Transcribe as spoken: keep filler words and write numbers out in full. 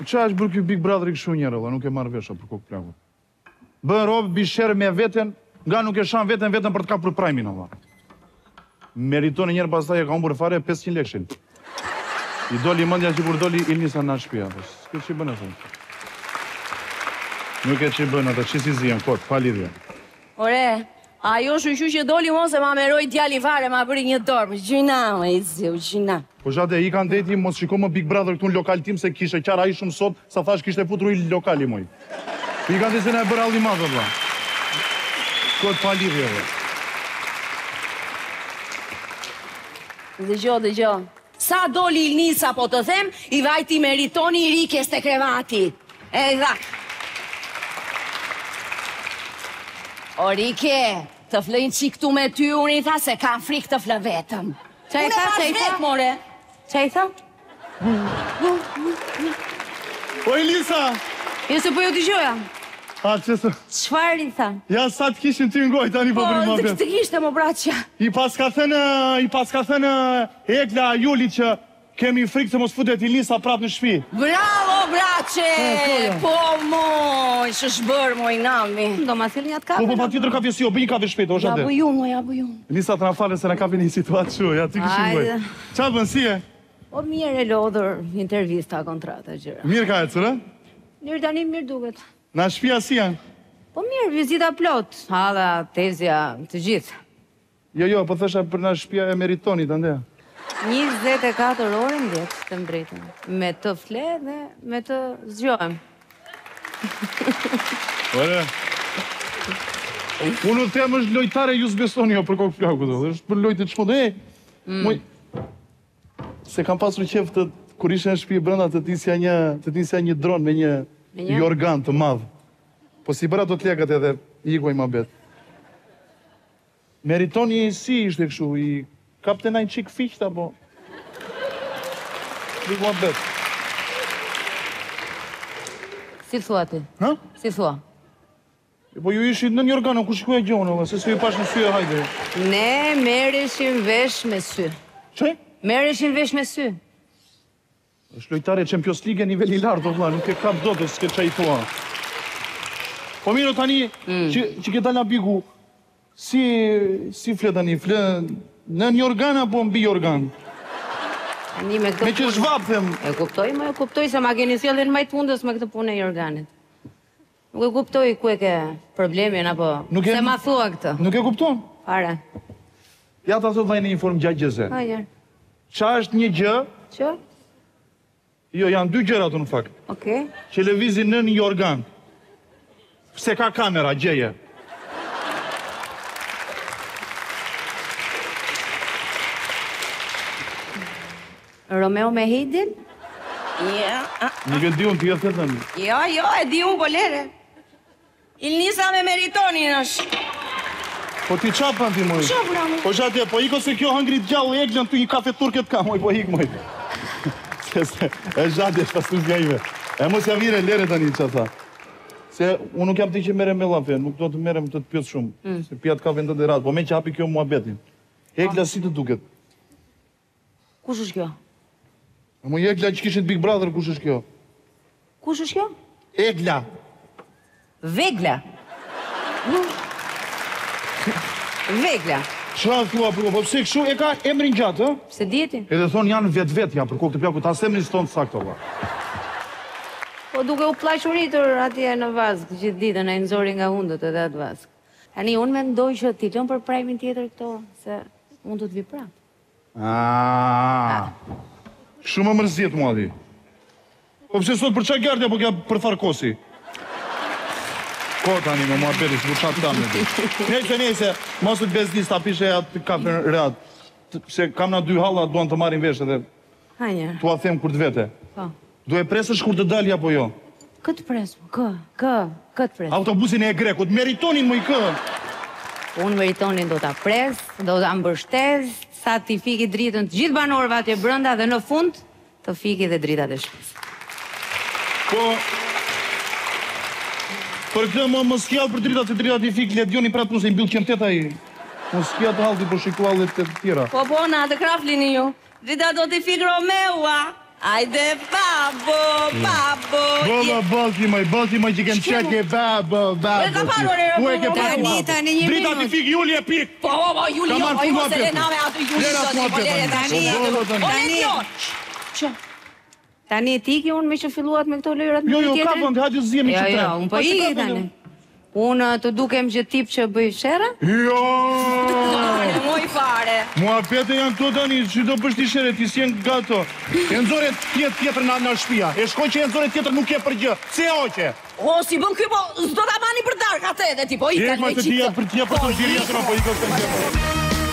Qa është bërë kjo Big Brother i këshu njerë, nuk e marrë vesha për kokë plakut. Bërë robë, bisherë me veten, nga nuk e shanë veten, veten për të ka për prajmin, Allah. Meritoni njerë pas taj e ka unë bërë fare pesëqind lekshin. I doli mëndja që kur doli Ilnisa në shpia. Këtë që i bënë e thunë. Nuk e që i bënë atë, që si zijen, kot, pa lidhje. Ore, ajo shushu që doli mos e ma meroj djali fare, ma bëri një dorë. Gjina, me i zi, u gjina. Po shate, i kanë deti, mos shiko më Big Brother këtu në lokal tim, se kishe qara i shumë sot, sa thash kishte futru i lokali moj. I kanë deti se ne e bërë aldi madhë, dhe. Kot, pa lidhje, dhe. Dëgjo, dëgjo. Sa doli Ilnisa, po të them, i vajti Meritoni i rikjes të krevati. E dha. O rike, të flëjnë qik tu me ty, unë i tha se kam frik të flë vetëm. Qa i tha, qa i tha? More. Qa i tha? O Ilnisa! Jo se po jo t'i gjoja. A, qësë? Qfar i tha? Ja, sa të kishin ty ngoj, tani po bëri ma Po, bet. të kishte më braqa. I pas ka thënë, i pas ka thënë Egla Juli që kemi frikë se mos futet Ilnisa prap në shtëpi. Bravo, braqe! Po, moj, shësh bërë, moj, nami. Do ma thilë një atë kafe? Po, po, pa tjetër kafe si jo, bëj një kafe shpejt, o Ja shate. bu junë, ja bu junë. Ilnisa të na falen se na kapi një situatë shu, ja, ty kishin ngoj. Ajde. Qa bën, si e? Po mirë e lodhër intervista, kontrata, gjëra. Mirë ka e cërë? Mirë tani mirë duket. Na shtëpia si janë? Po mirë, vizita plot. Hadha, tezja, të gjithë. Jo, jo, po thësha për na shtëpia e Meritonit, ande. njëzet e katër orë në vjetë të mbretën. Me të fle dhe me të zgjohem. Ore, unë të temë është lojtare ju s'besoni jo për kokë plaku, dhe është për lojtë të shmodë. E, muj, se kam pasur qef të, kur ishe në shtëpi brenda të tisja një, të tisja një dron me një jorgan të madhë. Po si bëra të t'lekat edhe i kuaj ma bet. Meritoni si ishte këshu, i kapte najnë qik fiqta, po... i kuaj ma bet. Si thua ti? Ha? Si thua? Po ju ishit në një organë, ku shikuja gjonë, se s'ju i pash në sy e hajde. Ne merreshim vesh me sy. Që? Merreshim vesh me sy. është lojtare Champions League e nivel i lartë, vëlla, nuk e kap dot e s'ke qa i thua. Po miro tani, që, që ke dalë bigu, si, si fle tani, fle në një organ apo mbi organ? Tani me këtë Me që zhvap, them. E kuptoj, më e kuptoj se ma keni sjellën më të fundës me këtë punë e organit. Nuk e kuptoj ku e ke problemin apo Nuk e- se ma thua këtë. Nuk e kupton? Fare. Ja ta thot vajnë një inform gjatë gjëze. Hajër. Qa është një gjë? Që? Jo, janë dy gjëra të në fakt. Okej. Që levizin në një organ. Se ka kamera, gjeje. Romeo me Heidin? Ja. Nuk e di unë t'ja thëtën. Jo, jo, e di unë, po lere. Ilnisa me Meritonin është. Po ti qa pan ti, moj? Qa, bravo? Po shatje, po iko se kjo hëngrit gjallë e eglën të një kafe turket ka, moj, po ik, moj. Se se, e zhatje, shpasu nga ime. E mos ja vire, lere tani që tha. Se unë nuk jam ti që mere me lafe, nuk do të merem të të pjës shumë. Se pjat ka vendet e ratë, po me që hapi kjo mua betin. Egla si të duket? Kush është kjo? E moj Egla që kishit Big Brother, kush është kjo? Kush është kjo? Egla. Vegla. Vegla. Qa thua, po po pse këshu e ka emrin gjatë, ë? Se djeti? Edhe thonë janë vetë-vetë, ja, për kokë të pjaku, ta semrin s'tonë sakto, va. Po duke u plaquritur atje në vazhë, gjithë ditën e nëzori nga hundët edhe atë vazhë. Tani, unë mendoj që ti lëmë për prajmin tjetër këto, se unë du të vi prapë. Aaaa. Shumë më mërzit, mua di. Po pëse sot për qa gardja, po kja për farkosi. Ko tani me mua beri, së për qatë tamë. Nese, nese, mosët beznis ta pishe atë kafe reat. Se kam na dy halla, duan të marin vesh edhe Hajnja. tua them kur të vete. Po. Do e presësh kur të dalja, apo jo? Këtë presë, kë, kë, këtë presë. Autobusin e grekut, Meritonin më i kë. Unë Meritonin do t'a presë, do t'a mbështes, sa t'i fiki dritën të gjithë banorëve atje brënda dhe në fund të fiki dhe dritat e shtëpisë. Po... Për këtë më më skjallë për dritat se dritat i fik, Ledioni pratë nëse i mbyllë qenë teta i... Më skjallë të halti për shikuallet të tjera. Po, po, na të kraflini ju. Drita do t'i fik Romeua. Ajde, babo, babo. Bolla, balti maj, balti maj që kem qetje, babo, babo. E ka parë, ore, Ku e ke ore, parë? Tani, tani, një Drita minutë. ti fik, Juli e pik. Po, po, po, Juli, Ka jo, marrë po, jo, fund se atë. Lena me atë Juli, Lera zoni, s'mua po, peta, lere, tani. tani. Po, po, tani. O, Tani. Ledion. Që? Tani ti ki unë me që filluat me këto lojrat me Jo, jo, ka tjetrin? vend, hajde zjemi Jo, që tre. jo, unë po që i ka vend, tani. Unë të dukem që tip që bëj shera? Jo! Dale, moj fare. Mua pete janë këto tani, që do bësh ti shere, ti s'jen gato. E nëzore tjetë tjetër në në shpia. E shkoj që e nëzore tjetër nuk je për gjë. Se oqe? O, si bën ky, po, s'do ta mani për dark atë edhe ti, po i E, tani ma me të tia qikë. për tja për të gjirja të në, po i këtë të gjë.